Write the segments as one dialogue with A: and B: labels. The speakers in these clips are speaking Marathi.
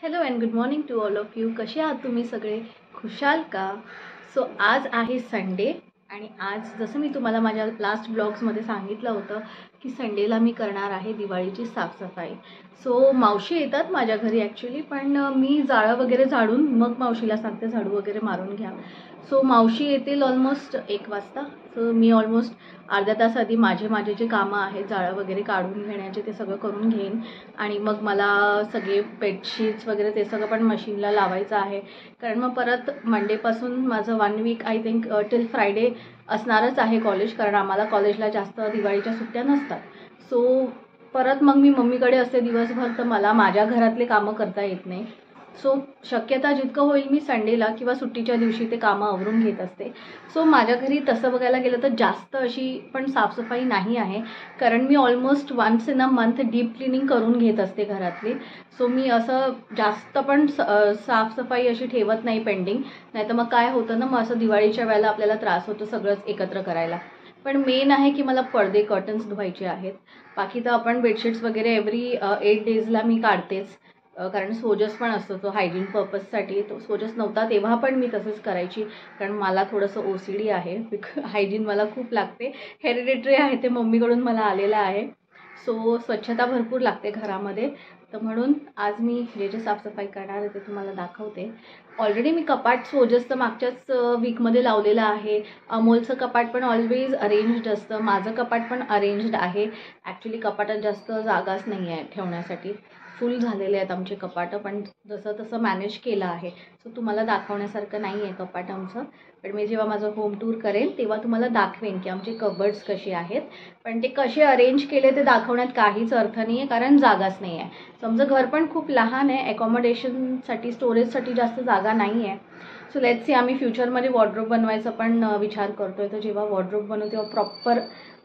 A: Hello and good morning to all of you. कसे आहात तुम्ही सगळे? खुशाल का? सो आज आहे संडे आणि आज जसं मी तुम्हाला माझ्या लास्ट ब्लॉग्समध्ये सांगितलं होतं की संडेला मी करणार आहे दिवाळीची साफसफाई. सो मावशी येतात माझ्या घरी ॲक्च्युली, पण मी जाळं वगैरे झाडून मग मावशीला सांगते झाडू वगैरे मारून घ्या. सो मावशी येतील ऑलमोस्ट 1 वाजता. सो मी ऑलमोस्ट अर्धा तास आधी माझे जे कामं आहेत जाळं वगैरे काढून घेण्याचे ते सगळं करून घेईन आणि मग मला सगळे बेडशीट्स वगैरे ते सगळं पण मशीनला लावायचं आहे. कारण मग परत मंडेपासून माझं 1 week I think till Friday असणारच आहे कॉलेज, कारण आम्हाला कॉलेजला जास्त दिवाळीच्या सुट्ट्या नसतात. सो परत मग मी मम्मीकडे असते दिवसभर, तर मला माझ्या घरातले कामं करता येत नाही. सो शक्यता जितकं होईल मी संडेला किंवा सुट्टीच्या दिवशी ते कामं आवरून घेत असते. सो माझ्या घरी तसं बघायला गेलं तर जास्त अशी पण साफसफाई नाही आहे, कारण मी almost once in a month deep cleaning करून घेत असते घरातली. सो मी असं जास्त पण साफसफाई अशी ठेवत नाही पेंडिंग. नाही तर मग काय होतं ना, मग असं दिवाळीच्या वेळेला आपल्याला त्रास होतो सगळंच एकत्र करायला. पण मेन आहे की मला पडदे कर्टन्स धुवायचे आहेत. बाकी तर आपण बेडशीट्स वगैरे एव्हरी 8 डेजला मी काढतेच, कारण सोजस पण असतो तो हायजीन पर्पजसाठी. तो सोजस नव्हता तेव्हा पण मी तसंच करायची, कारण मला थोडंसं OCD आहे. हायजीन मला खूप लागते, हेरिडिटरी आहे ते, मम्मीकडून मला आलेलं आहे. सो स्वच्छता भरपूर लागते घरामध्ये. तर म्हणून आज मी जे साफसफाई करणार आहे ते तुम्हाला दाखवते. ऑलरेडी मी कपाट सोजस तर मागच्याच वीकमध्ये लावलेलं आहे. अमोलचं कपाट पण ऑलवेज अरेंज्ड असतं, माझं कपाट पण अरेंज्ड आहे. ॲक्च्युली कपाटात जास्त जागाच नाही आहे ठेवण्यासाठी, फुल झालेले आहेत आमचे कपाटं, पण जसं तसं मॅनेज केलं आहे. सो तुम्हाला दाखवण्यासारखं नाही आहे कपाट आमचं, पण मी जेव्हा माझं होम टूर करेन तेव्हा तुम्हाला दाखवेन की आमचे कबर्ड्स कसे आहेत. पण ते कसे अरेंज केले ते दाखवण्यात काहीच अर्थ नाही आहे, कारण जागाच नाही आहे. सो आमचं घर पण खूप लहान आहे, अकॉमोडेशनसाठी स्टोरेजसाठी जास्त जागा नाही आहे. सो लेट्स सी, आम्ही फ्युचरमध्ये वॉर्डरोब बनवायचा पण विचार करतो आहे. तर जेव्हा वॉर्डरोब बनवू तेव्हा प्रॉपर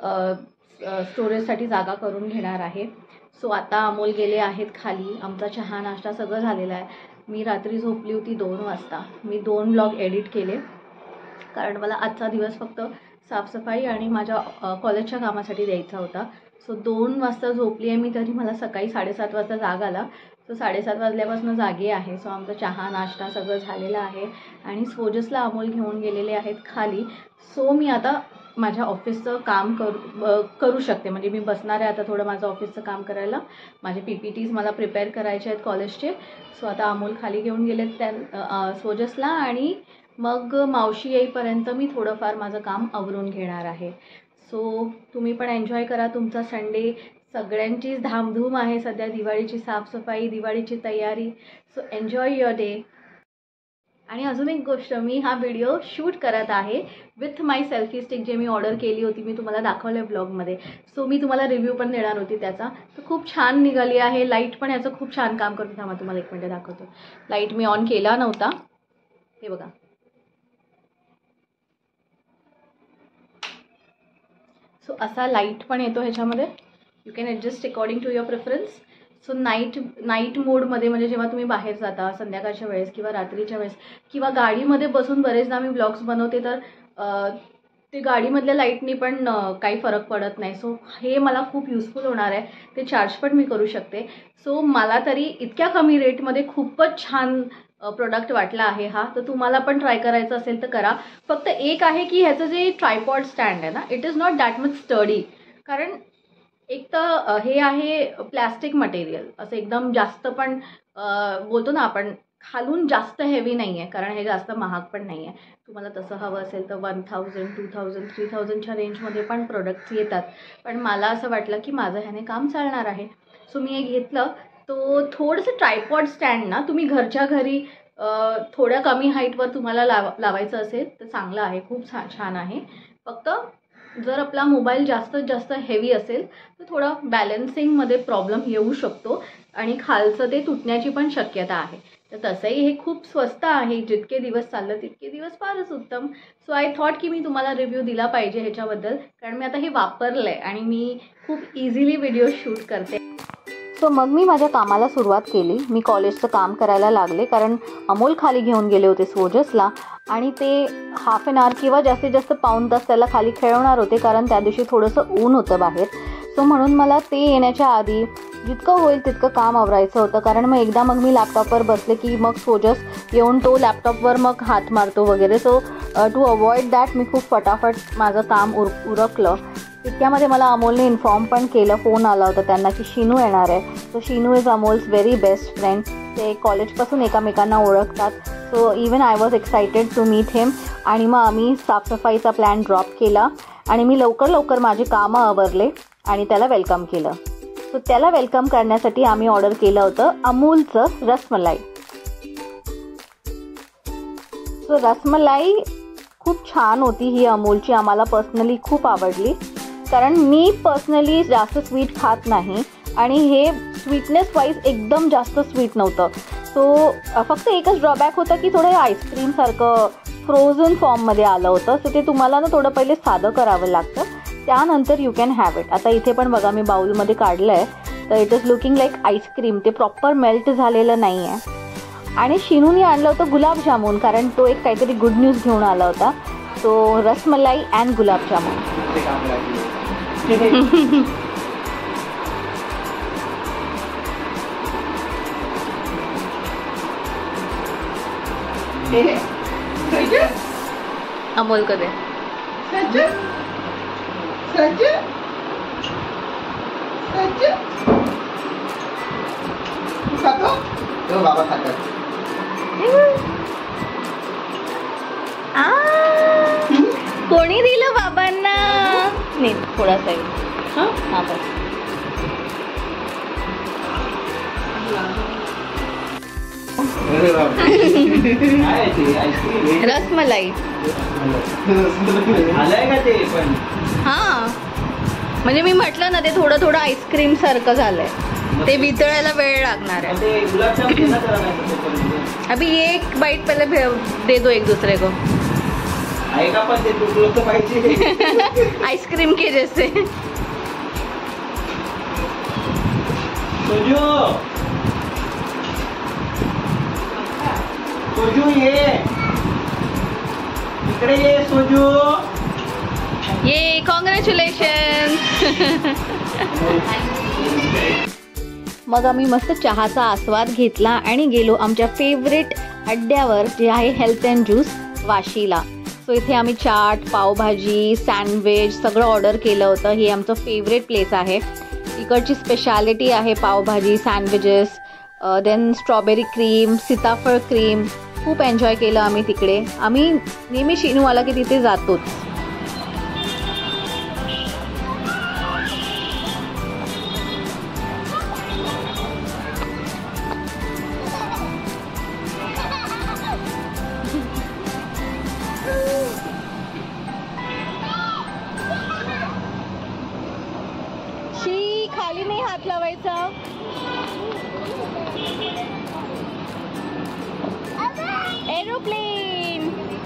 A: स्टोरेजसाठी जागा करून घेणार आहे. सो आता अमोल गेले आहेत खाली. आमचा चहा नाश्ता सगळं झालेला आहे. मी रात्री झोपली होती 2 वाजता. मी 2 ब्लॉग एडिट केले, कारण मला आजचा दिवस फक्त साफसफाई आणि माझ्या कॉलेजच्या कामासाठी द्यायचा होता. सो 2 वाजता झोपली आहे मी, तरी मला सकाळी 7:30 वाजता जाग आला. सो 7:30 वाजल्यापासून जागी आहे. सो आमचा चहा नाश्ता सगळं झालेलं आहे आणि सोजसला अमोल घेऊन गेलेले आहेत खाली. सो मी आता माझ्या ऑफिसचं काम करू शकते, म्हणजे मी बसणार आहे आता थोडं माझं ऑफिसचं काम करायला. माझे PPTs मला प्रिपेअर करायचे आहेत कॉलेजचे. सो आता अमोल खाली घेऊन गेलेत त्या सोजसला, आणि मग मावशी येईपर्यंत मी थोडंफार माझं काम आवरून घेणार आहे. सो तुम्ही पण एन्जॉय करा तुमचा संडे. सगळ्यांचीच धामधूम आहे सध्या, दिवाळीची साफसफाई, दिवाळीची तयारी. So enjoy your day. आणि अजून एक गोष्ट, मी हा व्हिडिओ शूट करत आहे विथ माय सेल्फी स्टिक, जे मी ऑर्डर केली होती, मी तुम्हाला दाखवलं ब्लॉगमध्ये. सो मी तुम्हाला रिव्ह्यू पण देणार होती त्याचा. तर खूप छान निघाली आहे. लाईट पण याचं खूप छान काम करतो. थांबा तुम्हाला 1 मिनिट दाखवतो. लाईट मी ऑन केला नव्हता, हे बघा. सो असा लाईट पण येतो ह्याच्यामध्ये. You can adjust according to your preference. So night मोडमध्ये, म्हणजे जेव्हा तुम्ही बाहेर जाता संध्याकाळच्या वेळेस किंवा रात्रीच्या वेळेस किंवा गाडीमध्ये बसून बरेचदा मी ब्लॉग्स बनवते, तर ते गाडीमधल्या लाईटनी पण काही फरक पडत नाही. सो हे मला खूप युजफुल होणार आहे. ते चार्ज पण मी करू शकते. सो मला तरी इतक्या कमी रेटमध्ये खूपच छान प्रोडक्ट वाटला आहे हा. तर तुम्हाला पण ट्राय करायचं असेल तर करा. फक्त एक आहे की ह्याचं जे ट्रायपॉड स्टँड आहे ना, it is not that much sturdy. कारण एक तर हे आहे प्लॅस्टिक मटेरियल, असं एकदम जास्त पण बोलतो ना आपण, खालून जास्त हेवी नाही आहे, कारण हे जास्त महाग पण नाही आहे. तुम्हाला तसं हवं असेल तर 1000, 2000, 3000च्या रेंजमध्ये पण प्रोडक्ट्स येतात. पण मला असं वाटलं की माझं ह्याने काम चालणार आहे. सो मी हे घेतलं. तो थोडंसं ट्रायपॉड स्टँड ना, तुम्ही घरच्या घरी थोड्या कमी हाईटवर तुम्हाला लावायचं असेल तर चांगलं आहे, खूप छान आहे. फक्त जर आपला मोबाईल जास्तीत जास्त हेवी असेल तर थोडा बॅलन्सिंगमध्ये प्रॉब्लेम येऊ शकतो आणि खालचं ते तुटण्याची पण शक्यता आहे. तर तसंही हे खूप स्वस्त आहे. जितके दिवस चाललं तितके दिवस फारच उत्तम. सो आय थॉट की मी तुम्हाला रिव्ह्यू दिला पाहिजे ह्याच्याबद्दल, कारण मी आता हे वापरलं आहे आणि मी खूप इझिली व्हिडिओ शूट करते. सो मग मी माझ्या कामाला सुरुवात केली. मी कॉलेजचं काम करायला लागले, कारण अमोल खाली घेऊन गेले होते सोजसला आणि ते हाफ एन आवर किंवा जास्तीत जास्त पाऊण तास त्याला खाली खेळवणार होते, कारण त्या दिवशी थोडंसं ऊन होतं बाहेर. सो म्हणून मला ते येण्याच्या आधी जितकं होईल तितकं काम आवरायचं होतं, कारण मग मी लॅपटॉपवर बसले की मग सोजस येऊन तो लॅपटॉपवर मग हात मारतो वगैरे. सो टू अवॉइड दॅट मी खूप फटाफट माझं काम उरकलं. तितक्यामध्ये मला अमोलने इन्फॉर्म पण केलं, फोन आला होता त्यांना की शिनू येणार आहे. So Shinu is Amol's very best friend. ते कॉलेजपासून एकमेकांना ओळखतात. So even I was excited to meet him. आणि मग आम्ही साफसफाईचा प्लॅन ड्रॉप केला आणि मी लवकर माझी कामं आवरले आणि त्याला वेलकम केलं. सो त्याला वेलकम करण्यासाठी आम्ही ऑर्डर केलं होतं अमूलचं रसमलाई. सो रसमलाई खूप छान होती ही अमूलची, आम्हाला पर्सनली खूप आवडली. कारण मी पर्सनली जास्त स्वीट खात नाही आणि हे स्वीटनेस वाईज एकदम जास्त स्वीट नव्हतं. सो फक्त एकच ड्रॉबॅक होतं की थोडं आईस्क्रीमसारखं फ्रोझन फॉर्ममध्ये आलं होतं. सो ते तुम्हाला ना थोडं पहिले साधं करावं लागतं, त्यानंतर यू कॅन हॅव इट. आता इथे पण बघा मी बाउलमध्ये काढलं आहे, तर it is looking like ice cream. ते प्रॉपर मेल्ट झालेलं नाही आहे. आणि शिनूने आणलं होतं गुलाबजामुन, कारण तो एक काहीतरी गुड न्यूज घेऊन आला होता. So rasmalai and gulab jamun. अमोल कदे
B: बाबा खातात.
A: कोणी दिलं बाबांना? नाही थोडासा हा बस. रसमलाई
B: आलंय का ते पण?
A: हा म्हणजे मी म्हटलं ना ते थोडं आईस्क्रीम सारखं झालंय. ते वितळायला वेळ लागणार आहे. अभी एक बाईट पहले दे दो एक दूसरे को.
B: आएगा पण ते तुटलं तर पाहिजे.
A: आईस्क्रीम के जैसे.
B: सोजू ये इकडे ये सोजू.
A: ये कॉंग्रॅच्युलेशन. मग आम्ही मस्त चहाचा आस्वाद घेतला आणि गेलो आमच्या फेवरेट अड्ड्यावर, जे आहे हेल्थ अँड ज्यूस वाशीला. सो इथे आम्ही चाट, पावभाजी, सँडविच सगळं ऑर्डर केलं होतं. हे आमचं फेवरेट प्लेस आहे. इकडची स्पेशालिटी आहे pav bhaji, sandwiches, then strawberry cream, सीताफळ क्रीम. खूप एन्जॉय केलं आम्ही तिकडे. आम्ही नेहमी शिनू आला की तिथे जातोच. खाली नाही हात लावायचा. एरोप्लेन.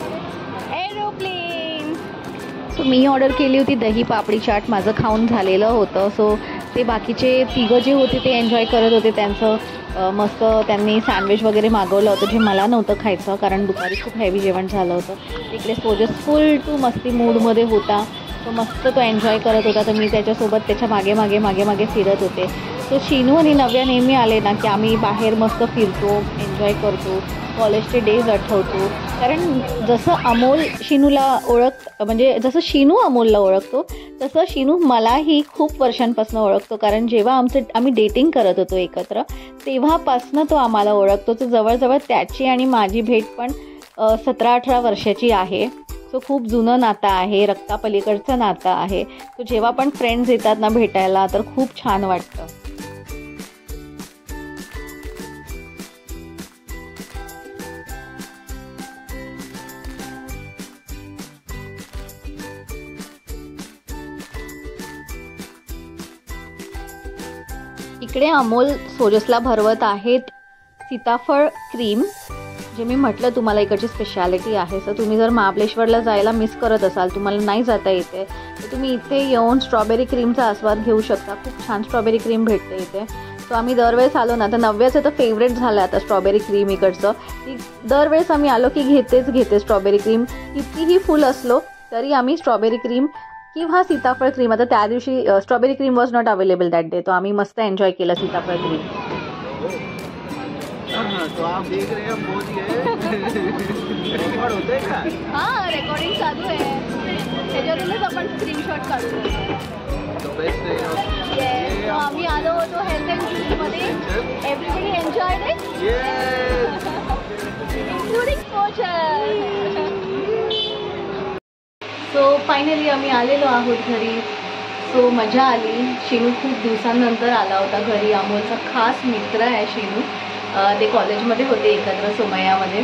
A: सो मी ऑर्डर केली होती दही पापडी चाट. माझं खाऊन झालेलं होतं. सो ते बाकीचे तिघं जे होते ते एन्जॉय करत होते त्यांचं मस्त. त्यांनी सँडविच वगैरे मागवलं होतं, जे मला नव्हतं खायचं कारण दुपारी खूप हेवी जेवण झालं होतं. तिकडे सोजस फुल टू मस्ती मूडमध्ये होता. तो मस्त तो एन्जॉय करत होता. तर मी त्याच्यासोबत त्याच्या मागे फिरत होते. सो शिनू आणि नव्या नेहमी आले ना की आम्ही बाहेर मस्त फिरतो, एन्जॉय करतो, कॉलेजचे डेज आठवतो. कारण जसं अमोल शिनूला म्हणजे जसं शिनू अमोलला ओळखतो तसं शिनू मलाही खूप वर्षांपासून ओळखतो. कारण जेव्हा आम्ही डेटिंग करत होतो एकत्र तेव्हापासनं तो आम्हाला ओळखतो. तर जवळजवळ त्याची आणि माझी भेट पण 17-18 वर्षाची आहे. सो खूप जुनं नातं आहे, रक्तापलीकडचं नातं आहे. तो जेव्हा पण फ्रेंड्स येतात ना भेटायला तर खूप छान वाटतं. इकडे अमोल सोजसला भरवत आहेत सीताफळ क्रीम, जे मी म्हटलं तुम्हाला इकडची स्पेशालिटी आहे. सो तुम्ही जर महाबळेश्वरला जायला मिस करत असाल, तुम्हाला नाही जाता येते, तर तुम्ही इथे येऊन स्ट्रॉबेरी क्रीमचा आस्वाद घेऊ शकता. खूप छान स्ट्रॉबेरी क्रीम भेटते इथे. सो आम्ही दरवेळेस आलो ना, तर नव्याचं तर फेवरेट झालं आता स्ट्रॉबेरी क्रीम इकडचं. ती दरवेळेस आम्ही आलो की घेते स्ट्रॉबेरी क्रीम. कितीही फुल असलो तरी आम्ही स्ट्रॉबेरी क्रीम की हा सीताफळ क्रीम. आता त्या दिवशी strawberry cream was not available that day, तो आम्ही मस्त एन्जॉय केलं सीताफळ क्रीम.
B: तो आप देख रहे हैं पहुंच गए. रेकॉर्ड होतंय का?
A: हां, रेकॉर्डिंग चालू आहे. त्याच्यावरूनच आपण स्क्रीनशॉट काढतो. आम्ही आलो होतो हेल्थ अँड ज्यूसमध्ये. Everybody enjoyed it, including Kochar. So finally आम्ही आलेलो आहोत घरी. सो मजा आली. शिनू खूप दिवसांनंतर आला होता घरी. अमोलचा खास मित्र आहे शिनू. ते कॉलेजमध्ये होते एकत्र सोमय्यामध्ये.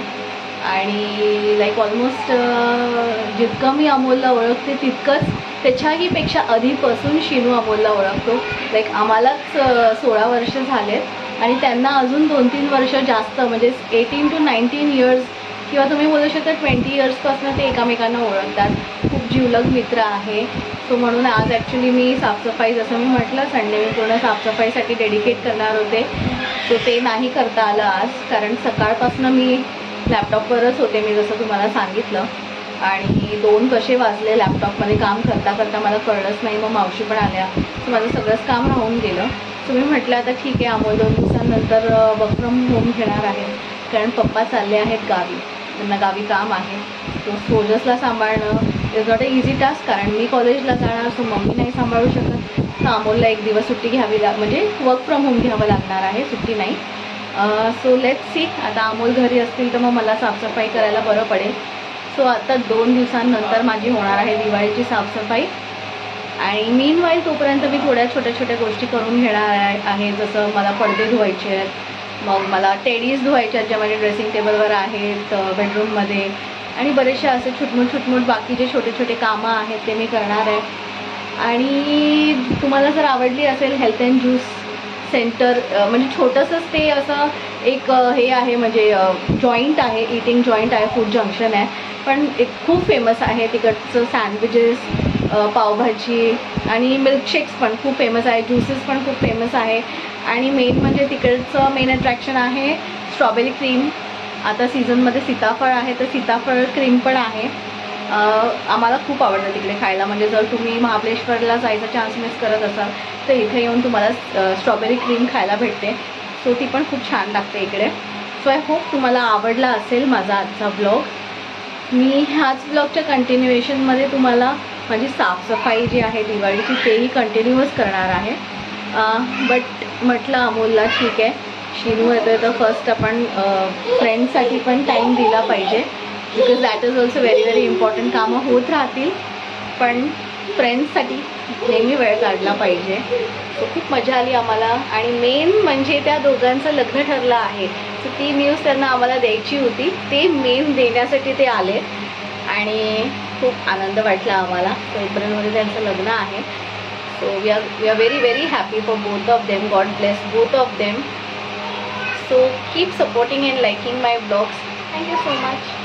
A: आणि लाईक ऑलमोस्ट जितकं मी अमोलला ओळखते तितकंच त्याच्याही पेक्षा आधीपासून शिनू अमोलला ओळखतो. लाईक आम्हालाच 16 वर्ष झालेत आणि त्यांना अजून 2-3 वर्ष जास्त, म्हणजे 18 to 19 इयर्स किंवा तुम्ही बोलू शकता 20 इयर्सपासून ते एकमेकांना ओळखतात. खूप जिवलग मित्र आहे. सो म्हणून आज ॲक्च्युली मी साफसफाई, जसं मी म्हटलं संडे मी पूर्ण साफसफाईसाठी डेडिकेट करणार होते. सो ते नाही करता आलं आज, कारण सकाळपासून मी लॅपटॉपवरच होते, मी जसं तुम्हाला सांगितलं. आणि 2 कसे वाजले लॅपटॉपमध्ये काम करता करता मला कळलंच नाही. मग मावशी पण आल्या, सो माझं सगळंच काम राहून गेलं. सो मी म्हटलं आता ठीक आहे, अमोल 2 दिवसांनंतर वर्क फ्रॉम होम घेणार आहे, कारण पप्पा चालले आहेत गावी, त्यांना गावी काम आहे. तो सोजसला सांभाळणं is not a easy task, कारण मी कॉलेजला जाणार, सो मम्मी नाही सांभाळू शकत. तर अमोलला 1 दिवस सुट्टी घ्यावी म्हणजे वर्क फ्रॉम होम घ्यावं लागणार आहे, सुट्टी नाही. So let's see. आता अमोल घरी असतील तर मग मला साफसफाई करायला बरं पडेल. सो आता 2 दिवसांनंतर माझी होणार आहे दिवाळीची साफसफाई. आणि मीनवाईल तोपर्यंत मी थोड्या छोट्या छोट्या गोष्टी करून घेणार आहे. जसं मला पडदे धुवायचे आहेत, मग मला टेडीज धुवायचे आहेत ज्या माझ्या ड्रेसिंग टेबलवर आहेत बेडरूममध्ये, आणि बरेचसे असे छुटमुट बाकीचे छोटे छोटे कामं आहेत ते मी करणार आहे. आणि तुम्हाला जर आवडली असेल हेल्थ अँड ज्यूस सेंटर, म्हणजे छोटंसंच ते असं एक हे आहे, म्हणजे जॉईंट आहे, ईटिंग जॉईंट आहे, फूड जंक्शन आहे, पण खूप फेमस आहे. तिकडचं सँडविचेस, पावभाजी आणि मिल्कशेक्स पण खूप फेमस आहे, ज्युसेस पण खूप फेमस आहे. आणि मेन म्हणजे तिकडचं मेन अट्रॅक्शन आहे स्ट्रॉबेरी क्रीम. आता सीझनमध्ये सीताफळ आहे तर सीताफळ क्रीम पण आहे. आम्हाला खूप आवडतं तिकडे खायला. म्हणजे जर तुम्ही महाबळेश्वरला जायचा चान्स मिस करत असाल तर इथे येऊन तुम्हाला स्ट्रॉबेरी क्रीम खायला भेटते. सो ती पण खूप छान लागते इकडे. सो आय होप तुम्हाला आवडला असेल माझा आजचा ब्लॉग. मी ह्याच ब्लॉगच्या कंटिन्युएशनमध्ये तुम्हाला माझी साफसफाई जी आहे दिवाळीची तेही कंटिन्यूअस करणार आहे. बट म्हटलं अमोलला ठीक आहे, शिनू येतोय तर फर्स्ट आपण फ्रेंड्ससाठी पण टाईम दिला पाहिजे, because that is also very very important. कामं होत राहतील पण फ्रेंड्ससाठी नेहमी वेळ काढला पाहिजे. सो खूप मजा आली आम्हाला. आणि मेन म्हणजे त्या दोघांचं लग्न ठरलं आहे, सो ती न्यूज त्यांना आम्हाला द्यायची होती, ते मेन देण्यासाठी ते आले आणि खूप आनंद वाटला आम्हाला. सो एप्रिलमध्ये त्यांचं लग्न आहे. So we are very very happy for both of them. God bless both of them. So keep supporting and liking my vlogs. Thank you so much.